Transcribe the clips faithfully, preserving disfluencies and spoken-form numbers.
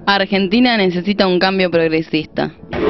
Argentina necesita un cambio progresista.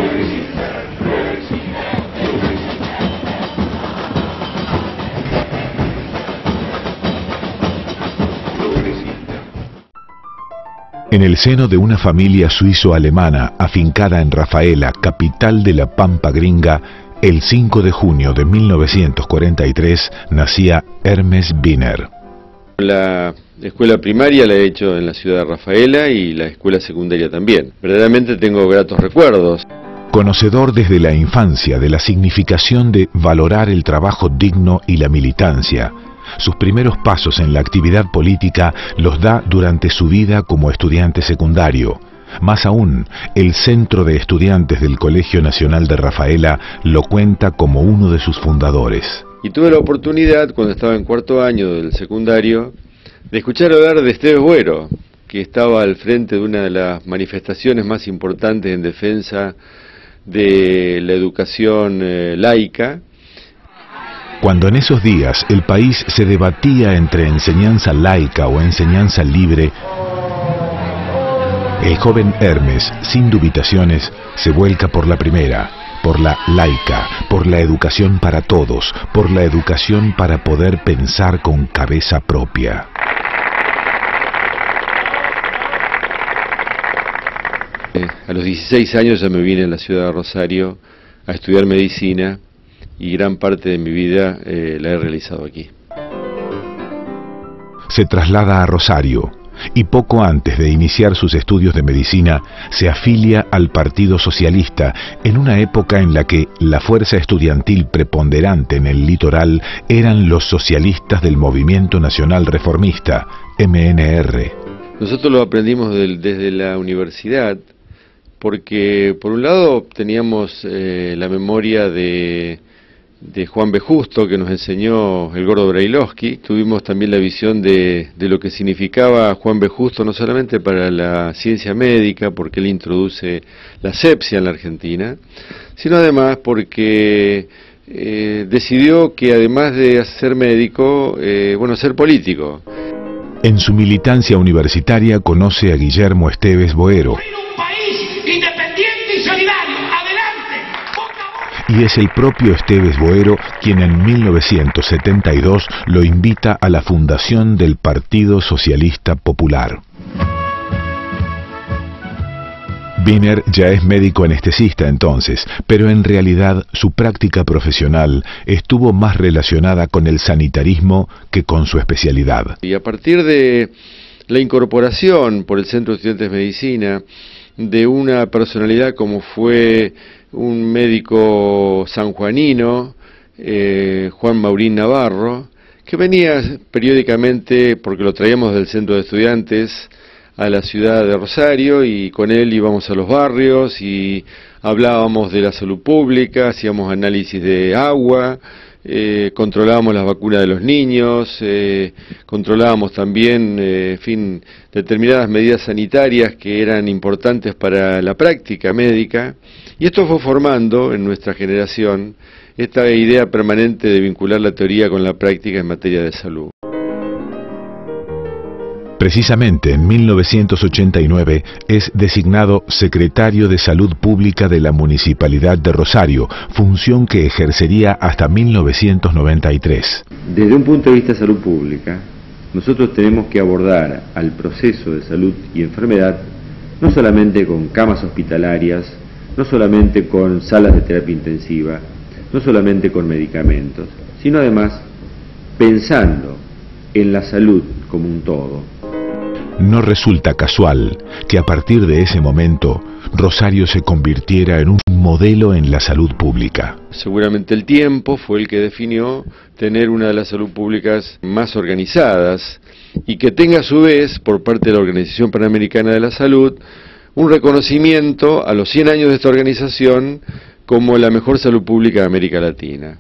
En el seno de una familia suizo-alemana afincada en Rafaela, capital de la Pampa Gringa, el cinco de junio de mil novecientos cuarenta y tres nacía Hermes Wiener. La escuela primaria la he hecho en la ciudad de Rafaela y la escuela secundaria también. Verdaderamente tengo gratos recuerdos. Conocedor desde la infancia de la significación de valorar el trabajo digno y la militancia, sus primeros pasos en la actividad política los da durante su vida como estudiante secundario. Más aún, el Centro de Estudiantes del Colegio Nacional de Rafaela lo cuenta como uno de sus fundadores. Y tuve la oportunidad, cuando estaba en cuarto año del secundario, de escuchar hablar de Esteves Boero, que estaba al frente de una de las manifestaciones más importantes en defensa de la educación eh, laica. Cuando en esos días el país se debatía entre enseñanza laica o enseñanza libre, el joven Hermes, sin dubitaciones, se vuelca por la primera, por la laica, por la educación para todos, por la educación para poder pensar con cabeza propia. Eh, a los dieciséis años ya me vine a la ciudad de Rosario a estudiar medicina y gran parte de mi vida eh, la he realizado aquí. Se traslada a Rosario y poco antes de iniciar sus estudios de medicina se afilia al Partido Socialista en una época en la que la fuerza estudiantil preponderante en el litoral eran los socialistas del Movimiento Nacional Reformista, M N R. Nosotros lo aprendimos del, desde la universidad porque por un lado teníamos eh, la memoria de de Juan B. Justo, que nos enseñó el Gordo Brailovsky. Tuvimos también la visión de, de lo que significaba Juan B. Justo, no solamente para la ciencia médica, porque él introduce la asepsia en la Argentina, sino además porque eh, decidió que además de ser médico, eh, bueno, ser político. En su militancia universitaria conoce a Guillermo Esteves Boero. Y es el propio Esteves Boero quien en mil novecientos setenta y dos lo invita a la fundación del Partido Socialista Popular. Wiener ya es médico anestesista entonces, pero en realidad su práctica profesional estuvo más relacionada con el sanitarismo que con su especialidad. Y a partir de la incorporación por el Centro de Estudiantes de Medicina de una personalidad como fue un médico sanjuanino, eh, Juan Maurín Navarro, que venía periódicamente, porque lo traíamos del Centro de Estudiantes, a la ciudad de Rosario, y con él íbamos a los barrios y hablábamos de la salud pública, hacíamos análisis de agua, eh, controlábamos las vacunas de los niños, eh, controlábamos también, eh, en fin, determinadas medidas sanitarias que eran importantes para la práctica médica. Y esto fue formando en nuestra generación esta idea permanente de vincular la teoría con la práctica en materia de salud. Precisamente en mil novecientos ochenta y nueve es designado secretario de Salud Pública de la Municipalidad de Rosario, función que ejercería hasta mil novecientos noventa y tres. Desde un punto de vista de salud pública, nosotros tenemos que abordar al proceso de salud y enfermedad no solamente con camas hospitalarias, no solamente con salas de terapia intensiva, no solamente con medicamentos, sino además pensando en la salud como un todo. No resulta casual que a partir de ese momento Rosario se convirtiera en un modelo en la salud pública. Seguramente el tiempo fue el que definió tener una de las salud públicas más organizadas y que tenga a su vez, por parte de la Organización Panamericana de la Salud, un reconocimiento a los cien años de esta organización como la mejor salud pública de América Latina.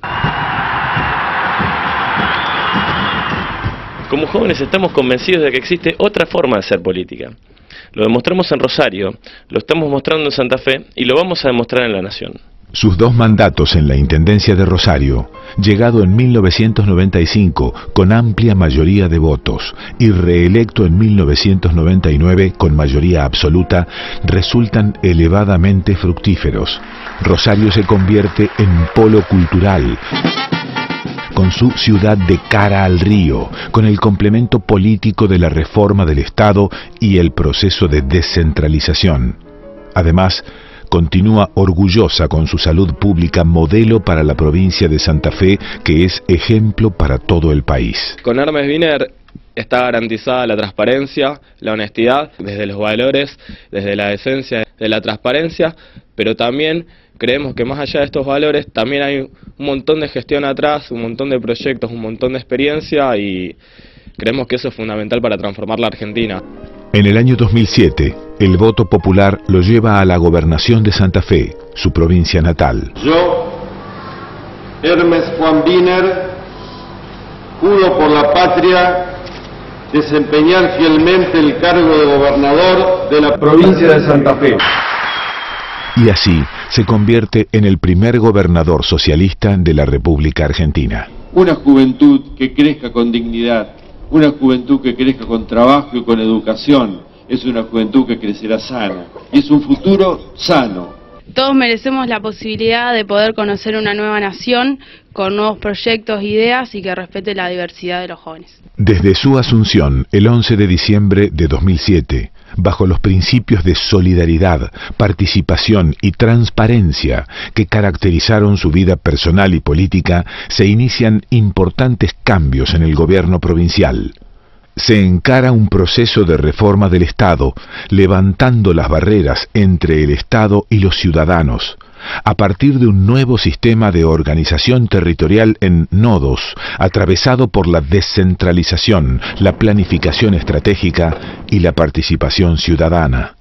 Como jóvenes estamos convencidos de que existe otra forma de hacer política. Lo demostramos en Rosario, lo estamos mostrando en Santa Fe y lo vamos a demostrar en la Nación. Sus dos mandatos en la Intendencia de Rosario, llegado en mil novecientos noventa y cinco con amplia mayoría de votos y reelecto en mil novecientos noventa y nueve con mayoría absoluta, resultan elevadamente fructíferos. Rosario se convierte en polo cultural, con su ciudad de cara al río, con el complemento político de la reforma del Estado y el proceso de descentralización. Además, continúa orgullosa con su salud pública, modelo para la provincia de Santa Fe, que es ejemplo para todo el país. Con Hermes Biner está garantizada la transparencia, la honestidad, desde los valores, desde la esencia de la transparencia, pero también creemos que más allá de estos valores también hay un montón de gestión atrás, un montón de proyectos, un montón de experiencia, y creemos que eso es fundamental para transformar la Argentina. En el año dos mil siete, el voto popular lo lleva a la gobernación de Santa Fe, su provincia natal. Yo, Hermes Juan Biner, juro por la patria desempeñar fielmente el cargo de gobernador de la provincia de Santa Fe. Y así se convierte en el primer gobernador socialista de la República Argentina. Una juventud que crezca con dignidad, una juventud que crezca con trabajo y con educación, es una juventud que crecerá sana, y es un futuro sano. Todos merecemos la posibilidad de poder conocer una nueva nación con nuevos proyectos, ideas y que respete la diversidad de los jóvenes. Desde su asunción, el once de diciembre de dos mil siete, bajo los principios de solidaridad, participación y transparencia que caracterizaron su vida personal y política, se inician importantes cambios en el gobierno provincial. Se encara un proceso de reforma del Estado, levantando las barreras entre el Estado y los ciudadanos, a partir de un nuevo sistema de organización territorial en nodos, atravesado por la descentralización, la planificación estratégica y la participación ciudadana.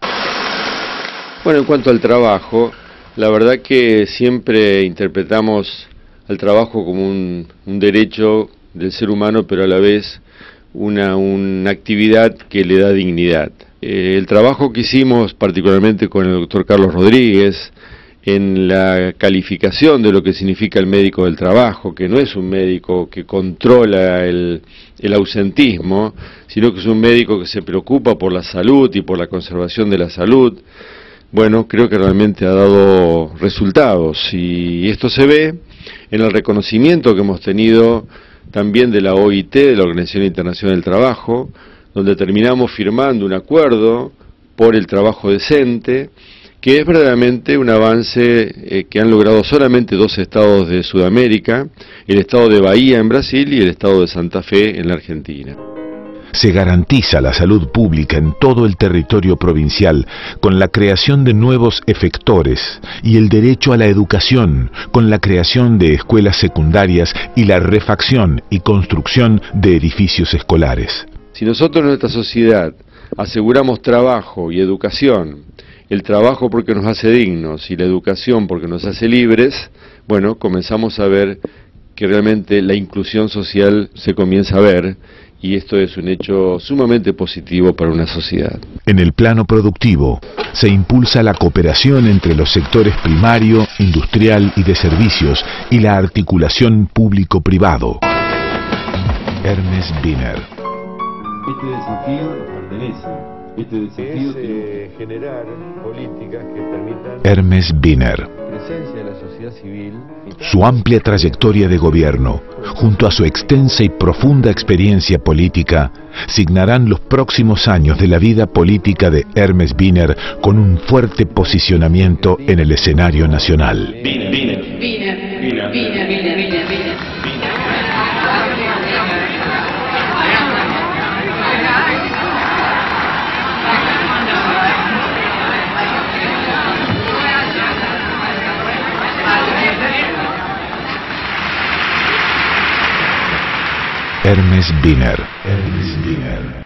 Bueno, en cuanto al trabajo, la verdad que siempre interpretamos al trabajo como un, un derecho del ser humano, pero a la vez una, una actividad que le da dignidad. Eh, el trabajo que hicimos particularmente con el doctor Carlos Rodríguez en la calificación de lo que significa el médico del trabajo, que no es un médico que controla el, el ausentismo, sino que es un médico que se preocupa por la salud y por la conservación de la salud. Bueno, creo que realmente ha dado resultados, y esto se ve en el reconocimiento que hemos tenido también de la O I T, de la Organización Internacional del Trabajo, donde terminamos firmando un acuerdo por el trabajo decente, que es verdaderamente un avance eh, que han logrado solamente dos estados de Sudamérica, el estado de Bahía en Brasil y el estado de Santa Fe en la Argentina. Se garantiza la salud pública en todo el territorio provincial con la creación de nuevos efectores y el derecho a la educación con la creación de escuelas secundarias y la refacción y construcción de edificios escolares. Si nosotros en nuestra sociedad aseguramos trabajo y educación, el trabajo porque nos hace dignos y la educación porque nos hace libres, bueno, comenzamos a ver que realmente la inclusión social se comienza a ver, y esto es un hecho sumamente positivo para una sociedad. En el plano productivo, se impulsa la cooperación entre los sectores primario, industrial y de servicios y la articulación público-privado. Hermes Biner. Este desafío nos pertenece. Este desafío es eh, generar políticas que permitan Hermes Biner. Presencia de la sociedad civil. Su amplia trayectoria de gobierno, junto a su extensa y profunda experiencia política, signarán los próximos años de la vida política de Hermes Biner con un fuerte posicionamiento en el escenario nacional. Biner, Biner, Biner, Biner, Biner, Biner, Biner, Biner. Hermes Biner. Hermes Biner.